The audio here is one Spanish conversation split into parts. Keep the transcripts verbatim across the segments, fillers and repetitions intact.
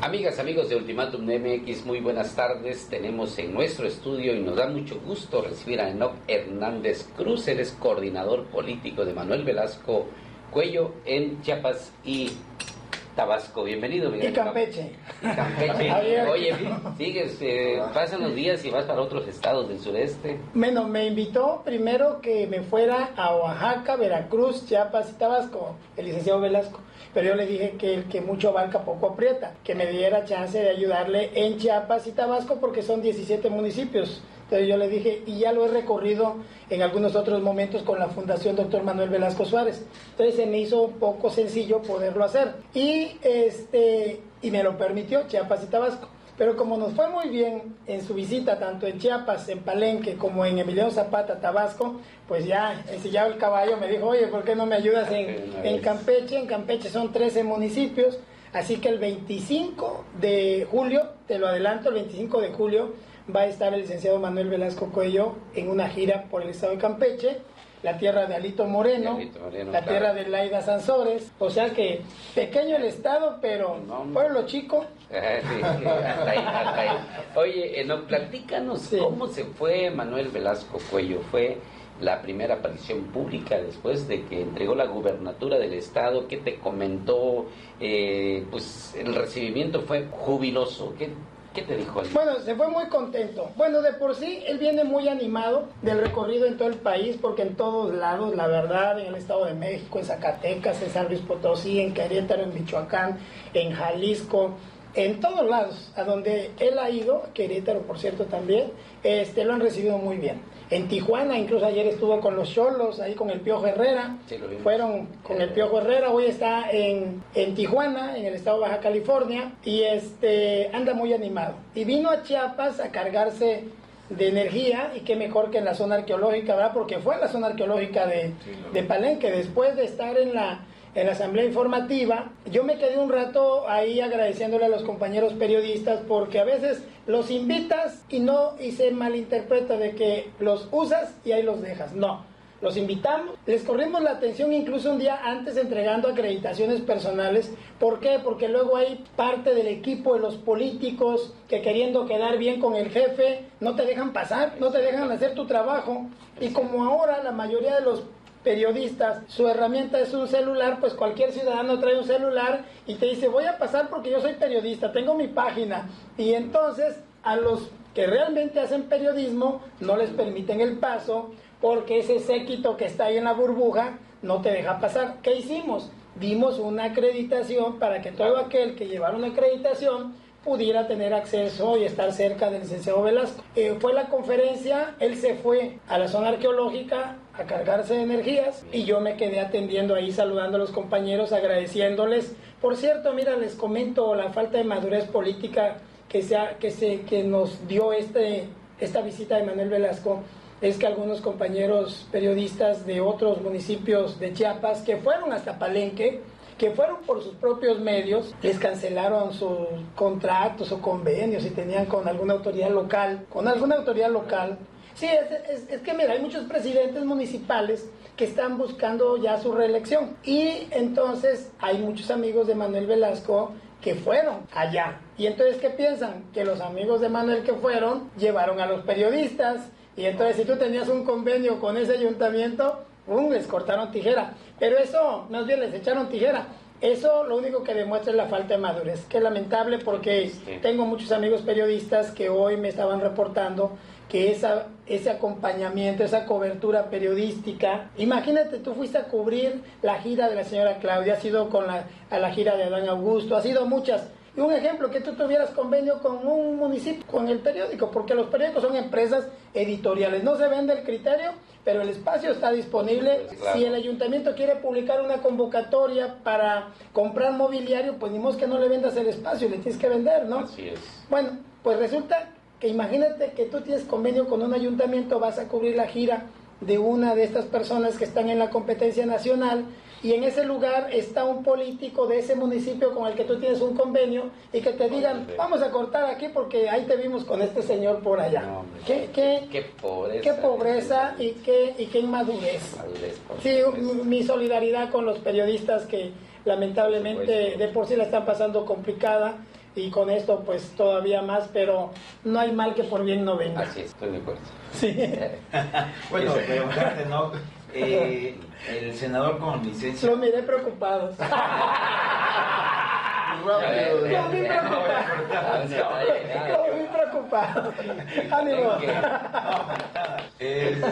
Amigas, amigos de Ultimátum M X, muy buenas tardes. Tenemos en nuestro estudio y nos da mucho gusto recibir a Enoc Hernández Cruz. Él es coordinador político de Manuel Velasco Cuello en Chiapas y Tabasco. Bienvenido, Miguel. Y Campeche. Y Campeche. Oye, sigues, eh, pasan los días y vas para otros estados del sureste. Bueno, me invitó primero que me fuera a Oaxaca, Veracruz, Chiapas y Tabasco, el licenciado Velasco. Pero yo le dije que el que mucho abarca poco aprieta, que me diera chance de ayudarle en Chiapas y Tabasco porque son diecisiete municipios. Entonces yo le dije, y ya lo he recorrido en algunos otros momentos con la Fundación Doctor Manuel Velasco Suárez. Entonces se me hizo un poco sencillo poderlo hacer. Y, este, y me lo permitió Chiapas y Tabasco. Pero como nos fue muy bien en su visita, tanto en Chiapas, en Palenque, como en Emiliano Zapata, Tabasco, pues ya ensillado el caballo, me dijo, oye, ¿por qué no me ayudas en, en Campeche? En Campeche son trece municipios, así que el veinticinco de julio, te lo adelanto, el veinticinco de julio, va a estar el licenciado Manuel Velasco Cuello en una gira por el estado de Campeche, la tierra de Alito Moreno, Alito Moreno la claro. tierra de Laida Sansores, o sea que pequeño el estado, pero no, no. pueblo chico. Eh, sí, sí, hasta ahí, hasta ahí. Oye, no, platícanos sí. cómo se fue Manuel Velasco Cuello. Fue la primera aparición pública después de que entregó la gubernatura del estado. ¿Qué te comentó? Eh, pues el recibimiento fue jubiloso. ¿Qué ¿Qué te dijo él? Bueno, se fue muy contento. Bueno, de por sí, él viene muy animado del recorrido en todo el país, porque en todos lados, la verdad, en el Estado de México, en Zacatecas, en San Luis Potosí, en Querétaro, en Michoacán, en Jalisco, en todos lados, a donde él ha ido, Querétaro, por cierto, también, este, lo han recibido muy bien. En Tijuana, incluso ayer estuvo con los Xolos, ahí con el Piojo Herrera, sí, lo fueron con el Piojo Herrera, hoy está en, en Tijuana, en el estado de Baja California, y este anda muy animado. Y vino a Chiapas a cargarse de energía, y qué mejor que en la zona arqueológica, ¿verdad? Porque fue en la zona arqueológica de, sí, no, de Palenque, después de estar en la... en la asamblea informativa, yo me quedé un rato ahí agradeciéndole a los compañeros periodistas porque a veces los invitas y no y se malinterpreta de que los usas y ahí los dejas. No, los invitamos, les corrimos la atención incluso un día antes entregando acreditaciones personales. ¿Por qué? Porque luego hay parte del equipo de los políticos que queriendo quedar bien con el jefe no te dejan pasar, no te dejan hacer tu trabajo, y como ahora la mayoría de los periodistas, su herramienta es un celular, pues cualquier ciudadano trae un celular y te dice, voy a pasar porque yo soy periodista, tengo mi página, y entonces a los que realmente hacen periodismo no les permiten el paso porque ese séquito que está ahí en la burbuja no te deja pasar. ¿Qué hicimos? Dimos una acreditación para que todo aquel que llevara una acreditación pudiera tener acceso y estar cerca del licenciado Velasco. Eh, fue la conferencia, él se fue a la zona arqueológica a cargarse de energías y yo me quedé atendiendo ahí, saludando a los compañeros, agradeciéndoles. Por cierto, mira, les comento la falta de madurez política que, sea, que, se, que nos dio este, esta visita de Manuel Velasco. Es que algunos compañeros periodistas de otros municipios de Chiapas que fueron hasta Palenque, que fueron por sus propios medios, les cancelaron sus contratos o convenios si tenían con alguna autoridad local, con alguna autoridad local. Sí, es, es, es que mira, hay muchos presidentes municipales que están buscando ya su reelección, y entonces hay muchos amigos de Manuel Velasco que fueron allá, y entonces ¿qué piensan? Que los amigos de Manuel que fueron llevaron a los periodistas, y entonces si tú tenías un convenio con ese ayuntamiento, ¡pum!, les cortaron tijera. Pero eso, más bien les echaron tijera. Eso lo único que demuestra es la falta de madurez, que es lamentable porque sí. Tengo muchos amigos periodistas que hoy me estaban reportando que esa, ese acompañamiento, esa cobertura periodística, imagínate, tú fuiste a cubrir la gira de la señora Claudia, has ido con la, a la gira de Adán Augusto, has ido muchas. Y un ejemplo, que tú tuvieras convenio con un municipio, con el periódico, porque los periódicos son empresas editoriales, no se vende el criterio, pero el espacio está disponible. Pues claro. Si el ayuntamiento quiere publicar una convocatoria para comprar mobiliario, pues ni modo que no le vendas el espacio, le tienes que vender, ¿no? Así es. Bueno, pues resulta que imagínate que tú tienes convenio con un ayuntamiento, vas a cubrir la gira de una de estas personas que están en la competencia nacional, y en ese lugar está un político de ese municipio con el que tú tienes un convenio, y que te digan, vamos a cortar aquí porque ahí te vimos con este señor por allá. No, hombre, ¿Qué, qué, qué pobreza, qué pobreza y qué, y qué inmadurez. Madurez, sí, mi solidaridad con los periodistas que lamentablemente de por sí la están pasando complicada. y con esto pues todavía más, pero no hay mal que por bien no venga. Así es, estoy de acuerdo. Sí. Bueno, preguntarte, ¿no? Eh, el senador con licencia... Lo miré preocupados. Lo vi preocupado. Lo vi preocupado. Ánimo. El,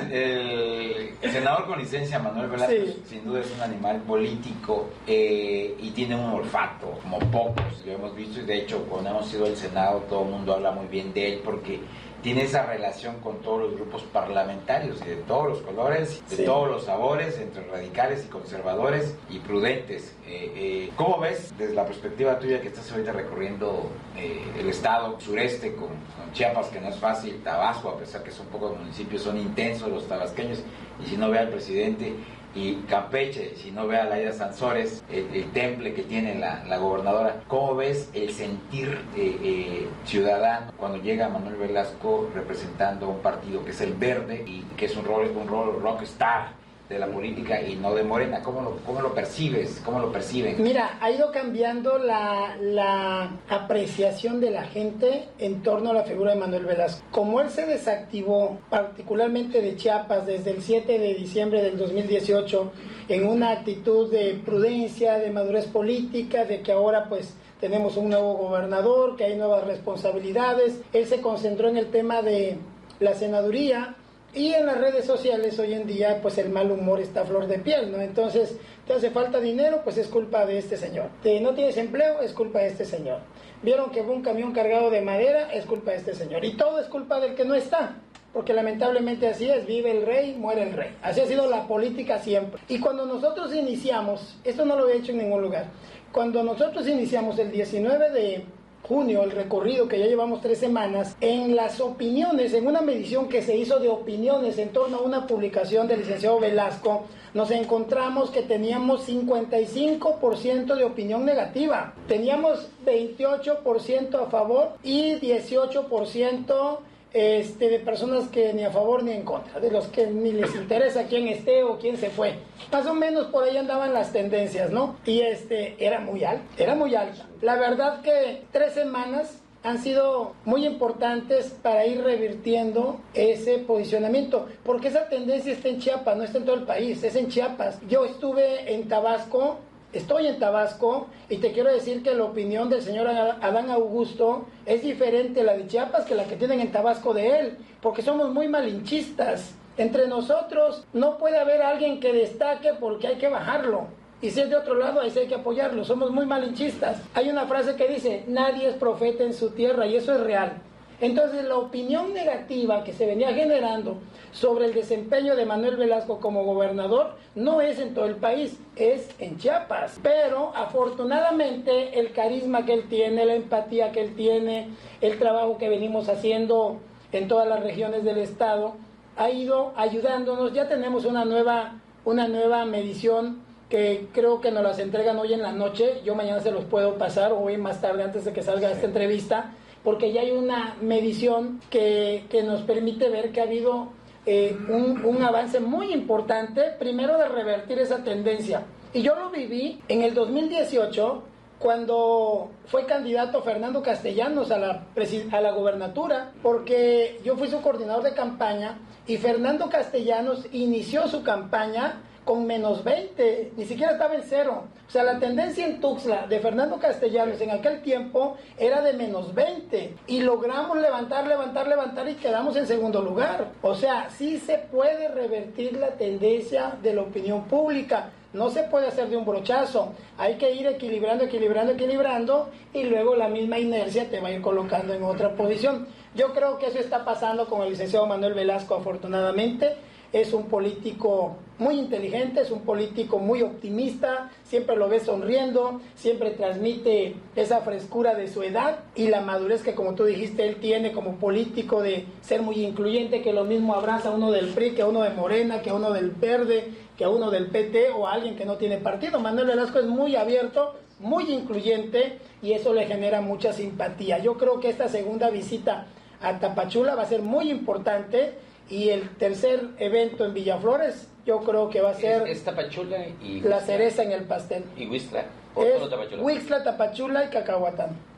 el, el senador con licencia, Manuel Velasco, sí, sin duda es un animal político eh, y tiene un olfato como pocos. Lo hemos visto y de hecho cuando hemos ido al Senado todo el mundo habla muy bien de él porque tiene esa relación con todos los grupos parlamentarios y de todos los colores, de sí, todos los sabores, entre radicales y conservadores y prudentes. Eh, eh, ¿Cómo ves desde la perspectiva tuya que estás ahorita recorriendo eh, el estado sureste con, con Chiapas, que no es fácil, Tabasco, a pesar que son pocos municipios, son intensos los tabasqueños, y si no ve al presidente, y Campeche, si no ve a Laida Sansores, el, el temple que tiene la, la gobernadora? ¿Cómo ves el sentir eh, eh, ciudadano cuando llega Manuel Velasco representando un partido que es el Verde y que es un rol, un rol rockstar de la política y no de Morena? ¿Cómo lo, cómo lo percibes? ¿Cómo lo perciben? Mira, ha ido cambiando la, la apreciación de la gente en torno a la figura de Manuel Velasco. Como él se desactivó, particularmente de Chiapas, desde el siete de diciembre del dos mil dieciocho, en una actitud de prudencia, de madurez política, de que ahora pues tenemos un nuevo gobernador, que hay nuevas responsabilidades, él se concentró en el tema de la senaduría. Y en las redes sociales hoy en día, pues el mal humor está a flor de piel, ¿no? Entonces, te hace falta dinero, pues es culpa de este señor. Te, no tienes empleo, es culpa de este señor. Vieron que fue un camión cargado de madera, es culpa de este señor. Y todo es culpa del que no está, porque lamentablemente así es, vive el rey, muere el rey. Así ha sido la política siempre. Y cuando nosotros iniciamos, esto no lo he hecho en ningún lugar, cuando nosotros iniciamos el diecinueve de junio, el recorrido que ya llevamos tres semanas, en las opiniones, en una medición que se hizo de opiniones en torno a una publicación del licenciado Velasco, nos encontramos que teníamos cincuenta y cinco por ciento de opinión negativa, teníamos veintiocho por ciento a favor y dieciocho por ciento Este, de personas que ni a favor ni en contra, de los que ni les interesa quién esté o quién se fue. Más o menos por ahí andaban las tendencias, ¿no? Y este, era muy alta, era muy alta. La verdad que tres semanas han sido muy importantes para ir revirtiendo ese posicionamiento, porque esa tendencia está en Chiapas, no está en todo el país, es en Chiapas. Yo estuve en Tabasco, estoy en Tabasco, y te quiero decir que la opinión del señor Adán Augusto es diferente la de Chiapas que la que tienen en Tabasco de él, porque somos muy malinchistas. Entre nosotros no puede haber alguien que destaque porque hay que bajarlo, y si es de otro lado, ahí sí hay que apoyarlo. Somos muy malinchistas. Hay una frase que dice, nadie es profeta en su tierra, y eso es real. Entonces la opinión negativa que se venía generando sobre el desempeño de Manuel Velasco como gobernador no es en todo el país, es en Chiapas. Pero afortunadamente el carisma que él tiene, la empatía que él tiene, el trabajo que venimos haciendo en todas las regiones del estado ha ido ayudándonos. Ya tenemos una nueva, una nueva medición que creo que nos las entregan hoy en la noche. Yo mañana se los puedo pasar, o hoy más tarde antes de que salga esta entrevista, porque ya hay una medición que, que nos permite ver que ha habido eh, un, un avance muy importante, primero de revertir esa tendencia. Y yo lo viví en el dos mil dieciocho, cuando fue candidato Fernando Castellanos a la, a la gobernatura, porque yo fui su coordinador de campaña, y Fernando Castellanos inició su campaña con menos veinte, ni siquiera estaba en cero. O sea, la tendencia en Tuxtla de Fernando Castellanos en aquel tiempo era de menos veinte, y logramos levantar, levantar, levantar y quedamos en segundo lugar. O sea, sí se puede revertir la tendencia de la opinión pública, no se puede hacer de un brochazo, hay que ir equilibrando, equilibrando, equilibrando, y luego la misma inercia te va a ir colocando en otra posición. Yo creo que eso está pasando con el licenciado Manuel Velasco, afortunadamente. Es un político muy inteligente, es un político muy optimista, siempre lo ves sonriendo, siempre transmite esa frescura de su edad y la madurez que, como tú dijiste, él tiene como político, de ser muy incluyente, que lo mismo abraza a uno del P R I, que a uno de Morena, que a uno del Verde, que a uno del P T o a alguien que no tiene partido. Manuel Velasco es muy abierto, muy incluyente, y eso le genera mucha simpatía. Yo creo que esta segunda visita a Tapachula va a ser muy importante. Y el tercer evento en Villaflores, yo creo que va a ser es, es Tapachula y la cereza en el pastel. ¿Y Huixtla? Es Huixtla, Tapachula y Cacahuatán.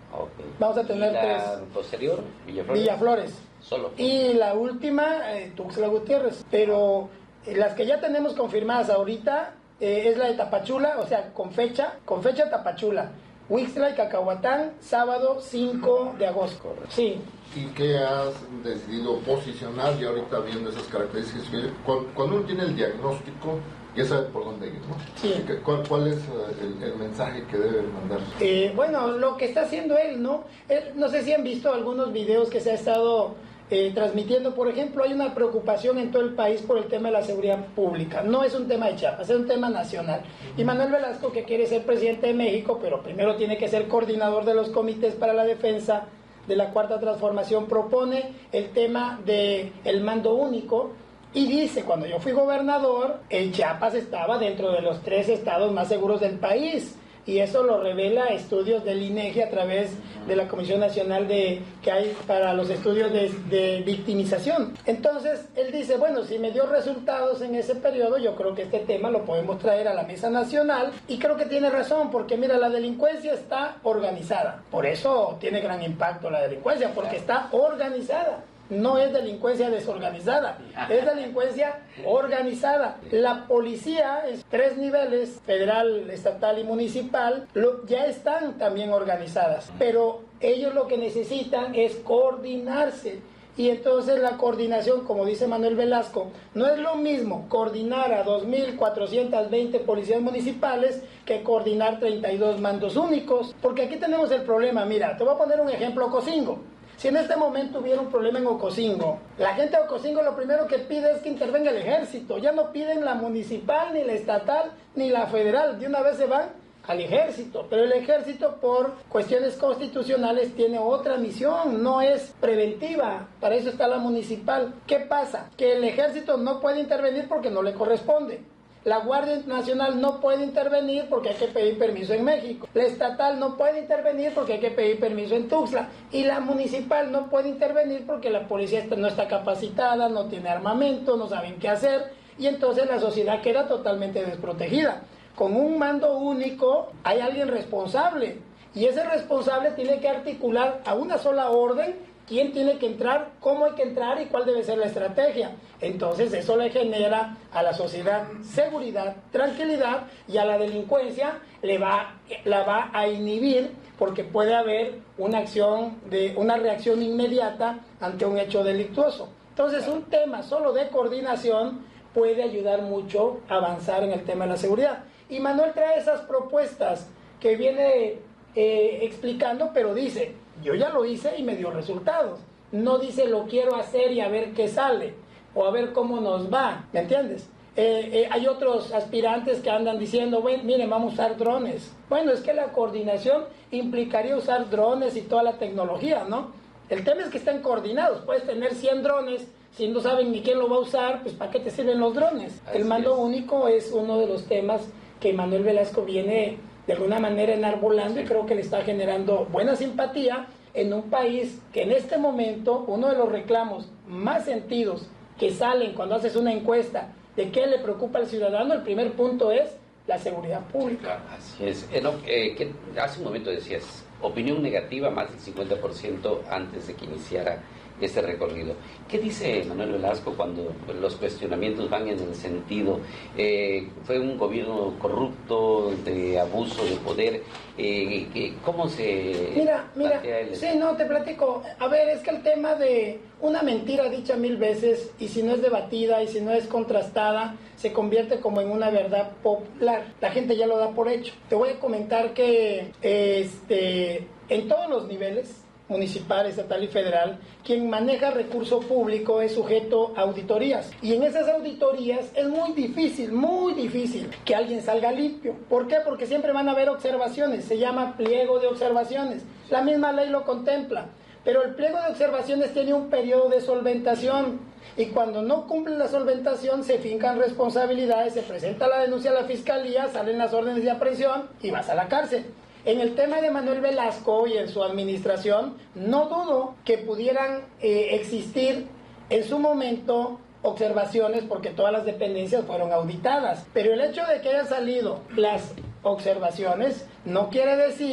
Okay. Vamos a tener ¿Y la tres. posterior? Villaflores. Villaflores. Solo. Y la última, eh, Tuxtla Gutiérrez. Pero eh, las que ya tenemos confirmadas ahorita eh, es la de Tapachula, o sea, con fecha, con fecha Tapachula. Huixtla y Cacahuatán, sábado cinco de agosto. Correcto. Sí. ¿Y qué has decidido posicionar ya ahorita viendo esas características? Cuando, cuando uno tiene el diagnóstico, ya sabe por dónde ir, ¿no? Sí. ¿Cuál, cuál es el, el mensaje que debe mandar? Eh, bueno, lo que está haciendo él, ¿no? Él, no sé si han visto algunos videos que se ha estado eh, transmitiendo. Por ejemplo, hay una preocupación en todo el país por el tema de la seguridad pública. No es un tema de Chiapas, es un tema nacional. Y Manuel Velasco, que quiere ser presidente de México, pero primero tiene que ser coordinador de los comités para la defensa de la Cuarta Transformación, propone el tema del mando único. Y dice, cuando yo fui gobernador, el Chiapas estaba dentro de los tres estados más seguros del país. Y eso lo revela estudios del INEGI a través de la Comisión Nacional de, que hay para los estudios de, de victimización. Entonces, él dice, bueno, si me dio resultados en ese periodo, yo creo que este tema lo podemos traer a la mesa nacional. Y creo que tiene razón, porque mira, la delincuencia está organizada. Por eso tiene gran impacto la delincuencia, porque está organizada. No es delincuencia desorganizada, es delincuencia organizada. La policía, es tres niveles, federal, estatal y municipal, lo, ya están también organizadas, pero ellos lo que necesitan es coordinarse. Y entonces la coordinación, como dice Manuel Velasco, no es lo mismo coordinar a dos mil cuatrocientas veinte policías municipales que coordinar treinta y dos mandos únicos, porque aquí tenemos el problema. Mira, te voy a poner un ejemplo, Ocosingo. Si en este momento hubiera un problema en Ocosingo, la gente de Ocosingo lo primero que pide es que intervenga el ejército. Ya no piden la municipal, ni la estatal, ni la federal. De una vez se van al ejército. Pero el ejército, por cuestiones constitucionales, tiene otra misión. No es preventiva. Para eso está la municipal. ¿Qué pasa? Que el ejército no puede intervenir porque no le corresponde. La Guardia Nacional no puede intervenir porque hay que pedir permiso en México. La estatal no puede intervenir porque hay que pedir permiso en Tuxtla. Y la municipal no puede intervenir porque la policía no está capacitada, no tiene armamento, no saben qué hacer. Y entonces la sociedad queda totalmente desprotegida. Con un mando único hay alguien responsable. Y ese responsable tiene que articular a una sola orden quién tiene que entrar, cómo hay que entrar y cuál debe ser la estrategia. Entonces eso le genera a la sociedad seguridad, tranquilidad, y a la delincuencia le va, la va a inhibir porque puede haber una acción, de, una reacción inmediata ante un hecho delictuoso. Entonces un tema solo de coordinación puede ayudar mucho a avanzar en el tema de la seguridad. Y Manuel trae esas propuestas que viene eh, explicando, pero dice, yo ya lo hice y me dio resultados. No dice lo quiero hacer y a ver qué sale, o a ver cómo nos va, ¿me entiendes? Eh, eh, hay otros aspirantes que andan diciendo, bueno, miren, vamos a usar drones. Bueno, es que la coordinación implicaría usar drones y toda la tecnología, ¿no? El tema es que estén coordinados. Puedes tener cien drones, si no saben ni quién lo va a usar, pues ¿para qué te sirven los drones? Así el mando es. único es uno de los temas que Manuel Velasco viene de alguna manera enarbolando, y creo que le está generando buena simpatía en un país que en este momento, uno de los reclamos más sentidos que salen cuando haces una encuesta de qué le preocupa al ciudadano, el primer punto es la seguridad pública. Así es. Eh, no, eh, que hace un momento decías, opinión negativa más del cincuenta por ciento antes de que iniciara este recorrido. ¿Qué dice Manuel Velasco cuando los cuestionamientos van en el sentido, eh, fue un gobierno corrupto, de abuso de poder? Eh, ¿Cómo se Mira, mira, el... sí, no, te platico. A ver, es que el tema de una mentira dicha mil veces, y si no es debatida, y si no es contrastada, se convierte como en una verdad popular. La gente ya lo da por hecho. Te voy a comentar que este, en todos los niveles, municipal, estatal y federal, quien maneja recurso público es sujeto a auditorías. Y en esas auditorías es muy difícil, muy difícil que alguien salga limpio. ¿Por qué? Porque siempre van a haber observaciones. Se llama pliego de observaciones. La misma ley lo contempla. Pero el pliego de observaciones tiene un periodo de solventación. Y cuando no cumple la solventación, se fincan responsabilidades, se presenta la denuncia a la fiscalía, salen las órdenes de aprehensión y vas a la cárcel. En el tema de Manuel Velasco y en su administración, no dudo que pudieran eh, existir en su momento observaciones, porque todas las dependencias fueron auditadas. Pero el hecho de que hayan salido las observaciones no quiere decir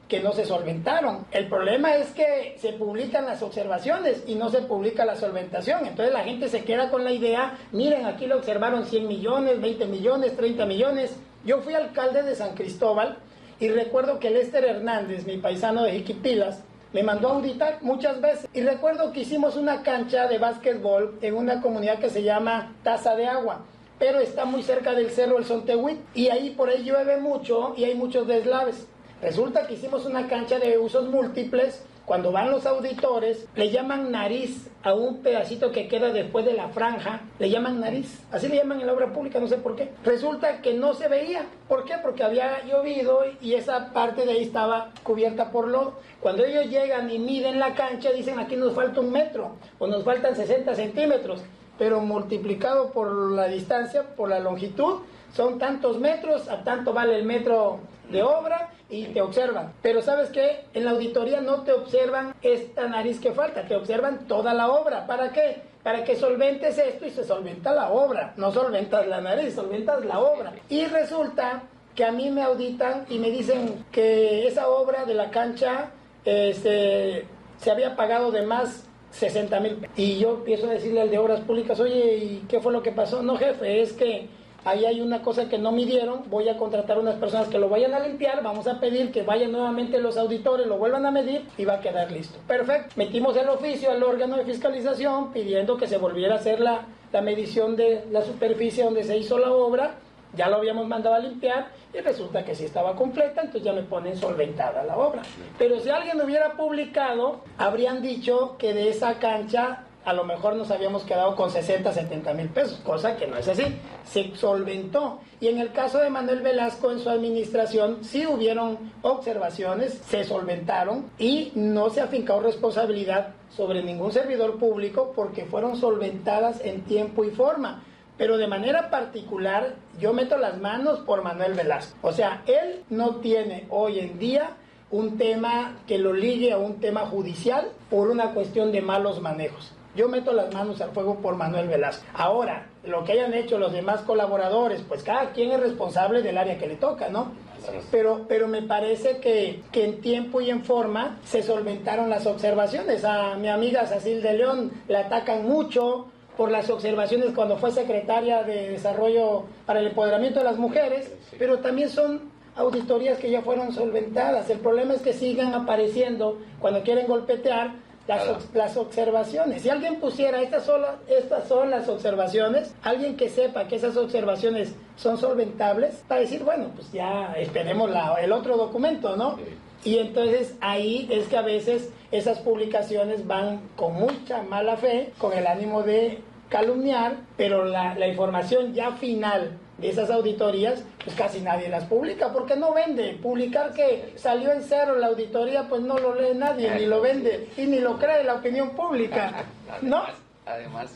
que no se solventaron. El problema es que se publican las observaciones y no se publica la solventación. Entonces la gente se queda con la idea, miren, aquí lo observaron cien millones, veinte millones, treinta millones. Yo fui alcalde de San Cristóbal y recuerdo que Lester Hernández, mi paisano de Jiquipilas, me mandó a auditar muchas veces. Y recuerdo que hicimos una cancha de básquetbol en una comunidad que se llama Taza de Agua, pero está muy cerca del cerro El Sontehuit, y ahí por ahí llueve mucho y hay muchos deslaves. Resulta que hicimos una cancha de usos múltiples. Cuando van los auditores, le llaman nariz a un pedacito que queda después de la franja, le llaman nariz, así le llaman en la obra pública, no sé por qué. Resulta que no se veía. ¿Por qué? Porque había llovido y esa parte de ahí estaba cubierta por lodo. Cuando ellos llegan y miden la cancha, dicen aquí nos falta un metro o nos faltan sesenta centímetros, pero multiplicado por la distancia, por la longitud, son tantos metros, a tanto vale el metro de obra, y te observan. Pero ¿sabes qué? En la auditoría no te observan esta nariz que falta, te observan toda la obra. ¿Para qué? Para que solventes esto y se solventa la obra. No solventas la nariz, solventas la obra. Y resulta que a mí me auditan y me dicen que esa obra de la cancha eh, se, se había pagado de más sesenta mil. Y yo empiezo a decirle al de Obras Públicas, oye, ¿y qué fue lo que pasó? No, jefe, es que ahí hay una cosa que no midieron, voy a contratar unas personas que lo vayan a limpiar, vamos a pedir que vayan nuevamente los auditores, lo vuelvan a medir y va a quedar listo. Perfecto. Metimos el oficio al órgano de fiscalización pidiendo que se volviera a hacer la, la medición de la superficie donde se hizo la obra, ya lo habíamos mandado a limpiar y resulta que sí estaba completa, entonces ya me ponen solventada la obra. Pero si alguien hubiera publicado, habrían dicho que de esa cancha a lo mejor nos habíamos quedado con sesenta, setenta mil pesos, cosa que no es así, se solventó. Y en el caso de Manuel Velasco, en su administración, sí hubieron observaciones, se solventaron y no se ha afincado responsabilidad sobre ningún servidor público porque fueron solventadas en tiempo y forma. Pero de manera particular, yo meto las manos por Manuel Velasco. O sea, él no tiene hoy en día un tema que lo ligue a un tema judicial por una cuestión de malos manejos. Yo meto las manos al fuego por Manuel Velasco. Ahora, lo que hayan hecho los demás colaboradores, pues cada quien es responsable del área que le toca, ¿no? Pero, pero me parece que, que en tiempo y en forma se solventaron las observaciones. A mi amiga Sacil de León la atacan mucho por las observaciones cuando fue secretaria de Desarrollo para el Empoderamiento de las Mujeres, pero también son auditorías que ya fueron solventadas. El problema es que sigan apareciendo cuando quieren golpetear Las, las observaciones. Si alguien pusiera estas son, estas son las observaciones, alguien que sepa que esas observaciones son solventables, para decir, bueno, pues ya esperemos la, el otro documento, ¿no? Y entonces ahí es que a veces esas publicaciones van con mucha mala fe, con el ánimo de calumniar, pero la, la información ya final de esas auditorías, pues casi nadie las publica, porque no vende. Publicar que salió en cero la auditoría, pues no lo lee nadie, ni lo vende, y ni lo cree la opinión pública, ¿no? Además,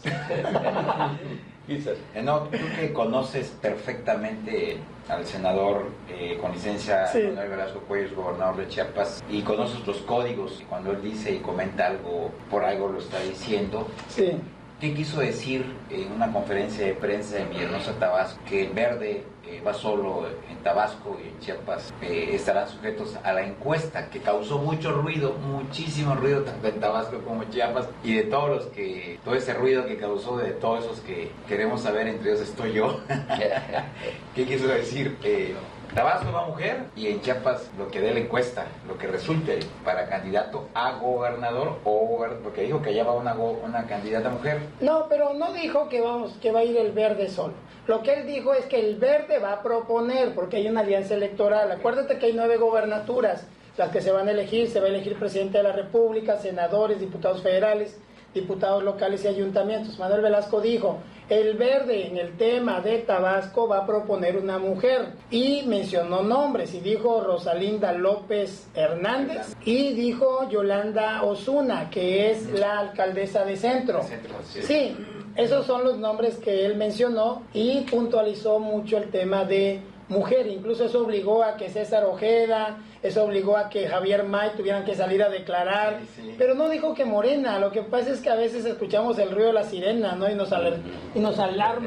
no, tú que conoces perfectamente al senador eh, con licencia, sí, Manuel Velasco Cuello, gobernador de Chiapas, y conoces los códigos, cuando él dice y comenta algo, por algo lo está diciendo. Sí. ¿Qué quiso decir en una conferencia de prensa en Villahermosa, Tabasco, que el verde eh, va solo en Tabasco y en Chiapas eh, estarán sujetos a la encuesta, que causó mucho ruido, muchísimo ruido, tanto en Tabasco como en Chiapas, y de todos los que, todo ese ruido que causó, de todos esos que queremos saber, entre ellos estoy yo? ¿Qué quiso decir? Eh, Tabasco va mujer, y en Chiapas lo que dé la encuesta, lo que resulte para candidato a gobernador, o porque dijo que allá va una, una candidata mujer. No, pero no dijo que, vamos, que va a ir el verde solo. Lo que él dijo es que el verde va a proponer, porque hay una alianza electoral. Acuérdate que hay nueve gobernaturas, las que se van a elegir. Se va a elegir presidente de la República, senadores, diputados federales, diputados locales y ayuntamientos. Manuel Velasco dijo, el verde en el tema de Tabasco va a proponer una mujer, y mencionó nombres, y dijo Rosalinda López Hernández y dijo Yolanda Osuna, que es la alcaldesa de Centro. Sí, esos son los nombres que él mencionó, y puntualizó mucho el tema de mujer. Incluso eso obligó a que César Ojeda, eso obligó a que Javier May tuvieran que salir a declarar, sí, sí. Pero no dijo que Morena. Lo que pasa es que a veces escuchamos el ruido de la sirena, ¿no? Y nos, aler- y nos alarma.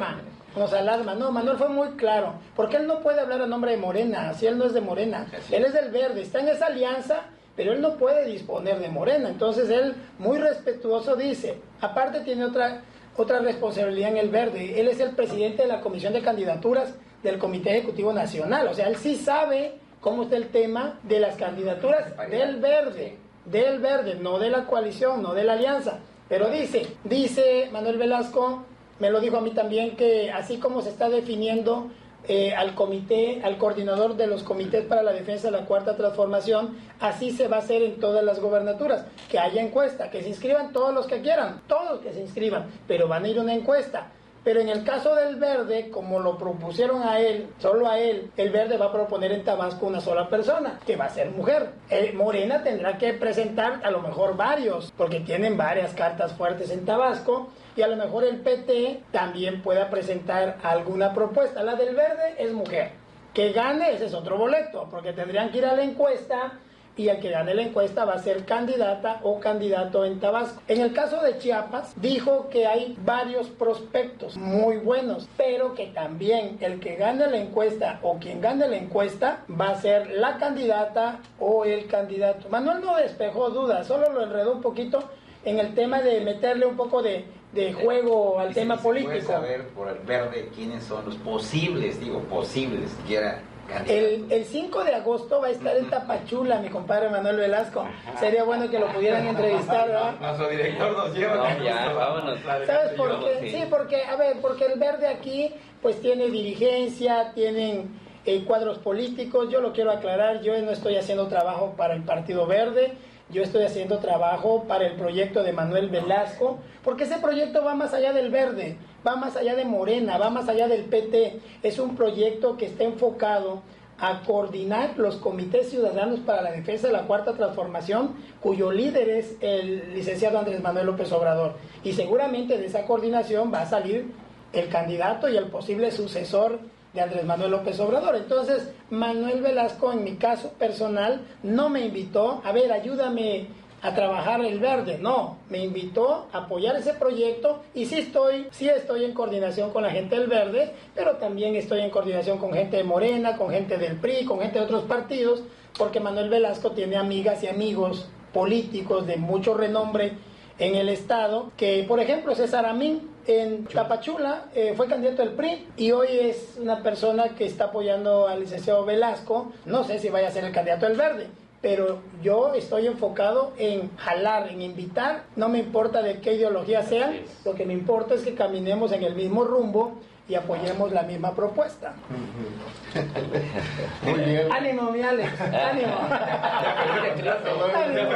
nos alarma. No, Manuel fue muy claro, porque él no puede hablar a nombre de Morena, si él no es de Morena, él es del Verde, está en esa alianza, pero él no puede disponer de Morena. Entonces él, muy respetuoso, dice, aparte tiene otra, otra responsabilidad en el Verde, él es el presidente de la Comisión de Candidaturas del Comité Ejecutivo Nacional, o sea, él sí sabe cómo está el tema de las candidaturas del Verde, del Verde, no de la coalición, no de la alianza. Pero dice, dice Manuel Velasco, me lo dijo a mí también, que así como se está definiendo eh, al comité, al coordinador de los comités para la defensa de la Cuarta Transformación, así se va a hacer en todas las gobernaturas, que haya encuesta, que se inscriban todos los que quieran, todos que se inscriban, pero van a ir a una encuesta. Pero en el caso del Verde, como lo propusieron a él, solo a él, el Verde va a proponer en Tabasco una sola persona, que va a ser mujer. El Morena tendrá que presentar a lo mejor varios, porque tienen varias cartas fuertes en Tabasco, y a lo mejor el P T también pueda presentar alguna propuesta. La del Verde es mujer. Que gane, ese es otro boleto, porque tendrían que ir a la encuesta, y el que gane la encuesta va a ser candidata o candidato en Tabasco. En el caso de Chiapas, dijo que hay varios prospectos muy buenos, pero que también el que gane la encuesta o quien gane la encuesta va a ser la candidata o el candidato. Manuel no despejó dudas, solo lo enredó un poquito en el tema de meterle un poco de, de juego al tema político. ¿Puedes saber por el Verde quiénes son los posibles, digo, posibles, siquiera? El, el cinco de agosto va a estar en Tapachula, mi compadre Manuel Velasco. Sería bueno que lo pudieran entrevistar, ¿verdad? Nuestro director nos lleva. No, ya, vámonos. ¿Sabes por qué? Sí, porque, a ver, porque el Verde aquí, pues tiene dirigencia, tienen eh, cuadros políticos. Yo lo quiero aclarar, yo no estoy haciendo trabajo para el Partido Verde. Yo estoy haciendo trabajo para el proyecto de Manuel Velasco, porque ese proyecto va más allá del Verde, va más allá de Morena, va más allá del P T. Es un proyecto que está enfocado a coordinar los comités ciudadanos para la defensa de la Cuarta Transformación, cuyo líder es el licenciado Andrés Manuel López Obrador. Y seguramente de esa coordinación va a salir el candidato y el posible sucesor de Andrés Manuel López Obrador. Entonces, Manuel Velasco, en mi caso personal, no me invitó, a ver, ayúdame a trabajar el Verde, no, me invitó a apoyar ese proyecto, y sí estoy, sí estoy en coordinación con la gente del Verde, pero también estoy en coordinación con gente de Morena, con gente del P R I, con gente de otros partidos, porque Manuel Velasco tiene amigas y amigos políticos de mucho renombre en el estado, que por ejemplo César Amín en Tapachula eh, fue candidato del P R I y hoy es una persona que está apoyando al licenciado Velasco. No sé si vaya a ser el candidato del Verde, pero yo estoy enfocado en jalar, en invitar, no me importa de qué ideología sean, lo que me importa es que caminemos en el mismo rumbo y apoyemos la misma propuesta. Muy bien. Ánimo, mi Alex, ánimo. Ánimo.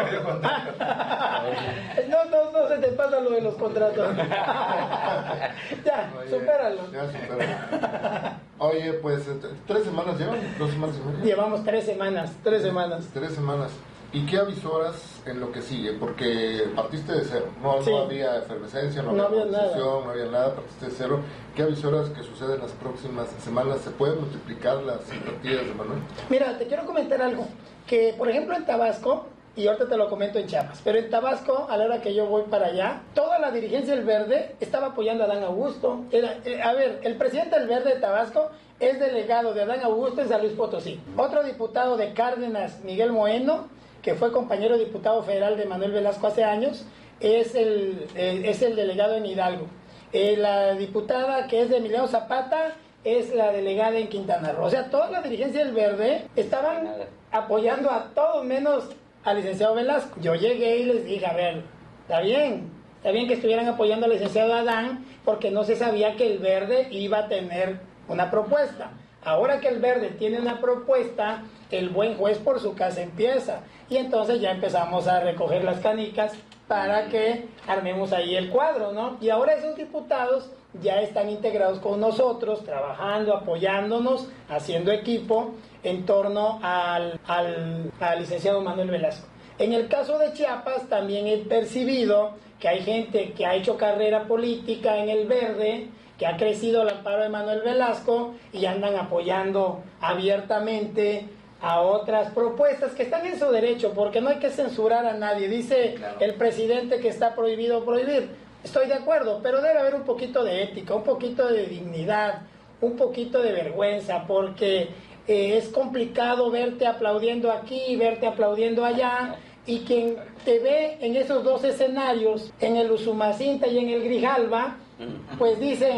No, no, no se te pasa lo de los contratos. Ya, Oye, supéralo. Ya, supéralo. Oye, pues, ¿tres semanas llevan? ¿Dos semanas y media? Llevamos tres semanas, tres semanas. Tres semanas. ¿Y qué avisoras en lo que sigue? Porque partiste de cero, no, Sí. no había efervescencia, no, No había había movilización, no había nada, partiste de cero. ¿Qué avisoras que suceden en las próximas semanas? ¿Se pueden multiplicar las simpatías de Manuel? Mira, te quiero comentar algo, que por ejemplo en Tabasco, y ahorita te lo comento en Chiapas, pero en Tabasco, a la hora que yo voy para allá, toda la dirigencia del Verde estaba apoyando a Adán Augusto. Era, eh, a ver, el presidente del Verde de Tabasco es delegado de Adán Augusto en San Luis Potosí. Otro diputado de Cárdenas, Miguel Moeno, que fue compañero diputado federal de Manuel Velasco hace años, es el, eh, es el delegado en Hidalgo. Eh, la diputada que es de Emiliano Zapata es la delegada en Quintana Roo. O sea, toda la dirigencia del Verde estaban apoyando a todos menos al licenciado Velasco. Yo llegué y les dije, a ver, está bien, está bien que estuvieran apoyando al licenciado Adán, porque no se sabía que el Verde iba a tener una propuesta. Ahora que el Verde tiene una propuesta, el buen juez por su casa empieza. Y entonces ya empezamos a recoger las canicas para que armemos ahí el cuadro, ¿no? Y ahora esos diputados ya están integrados con nosotros, trabajando, apoyándonos, haciendo equipo en torno al, al, al licenciado Manuel Velasco. En el caso de Chiapas también he percibido que hay gente que ha hecho carrera política en el Verde, que ha crecido al amparo de Manuel Velasco y andan apoyando abiertamente a otras propuestas que están en su derecho, porque no hay que censurar a nadie. Dice Claro. el presidente que está prohibido prohibir. estoy de acuerdo, pero debe haber un poquito de ética, un poquito de dignidad, un poquito de vergüenza, porque eh, es complicado verte aplaudiendo aquí, verte aplaudiendo allá, y quien te ve en esos dos escenarios, en el Usumacinta y en el Grijalva, pues dicen,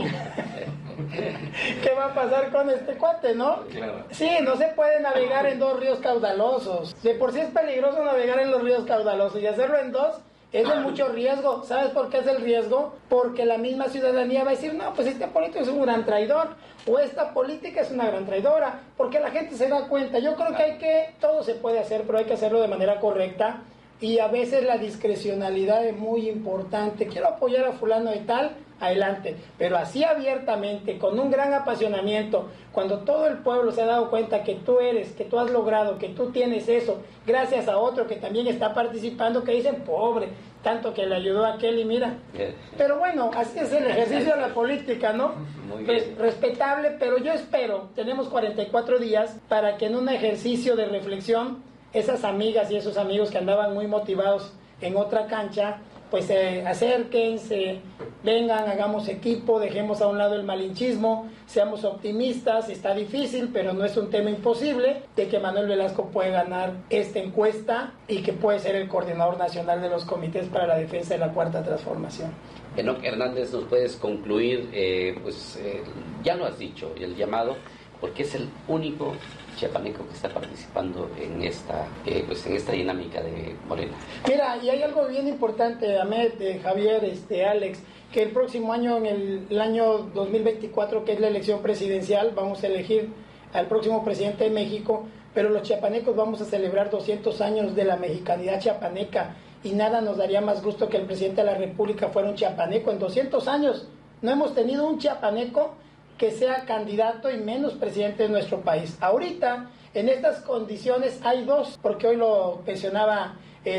¿qué va a pasar con este cuate, no? Claro. Sí, no se puede navegar en dos ríos caudalosos. De por sí es peligroso navegar en los ríos caudalosos, y hacerlo en dos es de mucho riesgo. ¿Sabes por qué es el riesgo? Porque la misma ciudadanía va a decir, no, pues este político es un gran traidor, o esta política es una gran traidora, porque la gente se da cuenta. Yo creo que hay que, todo se puede hacer, pero hay que hacerlo de manera correcta, y a veces la discrecionalidad es muy importante. Quiero apoyar a fulano de tal, adelante, pero así abiertamente, con un gran apasionamiento, cuando todo el pueblo se ha dado cuenta que tú eres, que tú has logrado, que tú tienes eso, gracias a otro que también está participando, que dicen, pobre, tanto que le ayudó a aquel, y mira. Pero bueno, así es el ejercicio de la política, ¿no? Muy bien. Pues, respetable, pero yo espero, tenemos cuarenta y cuatro días para que en un ejercicio de reflexión, esas amigas y esos amigos que andaban muy motivados en otra cancha, pues se eh, acerquen, se vengan, hagamos equipo, dejemos a un lado el malinchismo, seamos optimistas. Está difícil, pero no es un tema imposible, de que Manuel Velasco puede ganar esta encuesta y que puede ser el coordinador nacional de los comités para la defensa de la Cuarta Transformación. Enoc Hernández, ¿nos puedes concluir? Eh, pues eh, ya lo has dicho, el llamado, porque es el único chiapaneco que está participando en esta eh, pues en esta dinámica de Morena. Mira, y hay algo bien importante, Ahmed, eh, Javier, este, Alex, que el próximo año, en el, el año dos mil veinticuatro, que es la elección presidencial, vamos a elegir al próximo presidente de México, pero los chiapanecos vamos a celebrar doscientos años de la mexicanidad chiapaneca, y nada nos daría más gusto que el presidente de la República fuera un chiapaneco. En doscientos años no hemos tenido un chiapaneco que sea candidato y menos presidente de nuestro país. Ahorita, en estas condiciones, hay dos, porque hoy lo mencionaba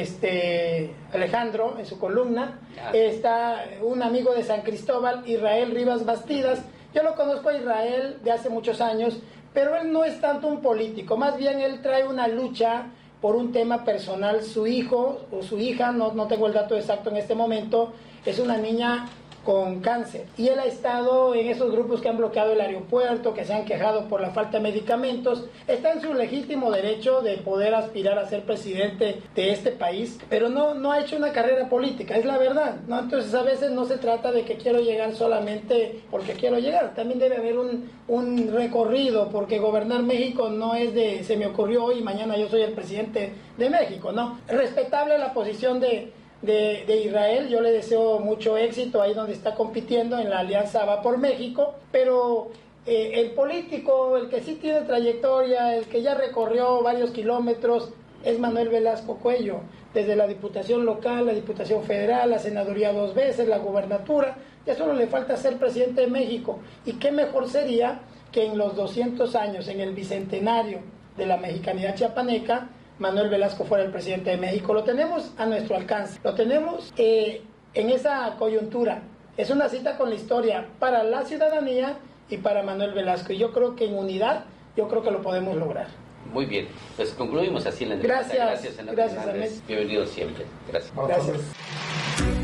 este Alejandro en su columna. Está un amigo de San Cristóbal, Israel Rivas Bastidas. Yo lo conozco a Israel de hace muchos años, pero él no es tanto un político, más bien él trae una lucha por un tema personal. Su hijo o su hija, no, no tengo el dato exacto en este momento, es una niña con cáncer, y él ha estado en esos grupos que han bloqueado el aeropuerto, que se han quejado por la falta de medicamentos. Está en su legítimo derecho de poder aspirar a ser presidente de este país, pero no, no ha hecho una carrera política, es la verdad, ¿no? Entonces a veces no se trata de que quiero llegar solamente porque quiero llegar, también debe haber un, un recorrido, porque gobernar México no es de se me ocurrió hoy y mañana yo soy el presidente de México, ¿no? Respetable la posición de De, de Israel, yo le deseo mucho éxito ahí donde está compitiendo en la Alianza Va por México, pero eh, el político, el que sí tiene trayectoria, el que ya recorrió varios kilómetros, es Manuel Velasco Cuello, desde la Diputación Local, la Diputación Federal, la Senaduría dos veces, la Gubernatura. Ya solo le falta ser presidente de México, y qué mejor sería que en los doscientos años, en el bicentenario de la mexicanidad chiapaneca, Manuel Velasco fuera el presidente de México. Lo tenemos a nuestro alcance, lo tenemos eh, en esa coyuntura. Es una cita con la historia para la ciudadanía y para Manuel Velasco, y yo creo que en unidad, yo creo que lo podemos lograr. Muy bien, pues concluimos así la entrevista. Gracias, gracias, gracias, Hernández. Bienvenido siempre. Gracias. Gracias.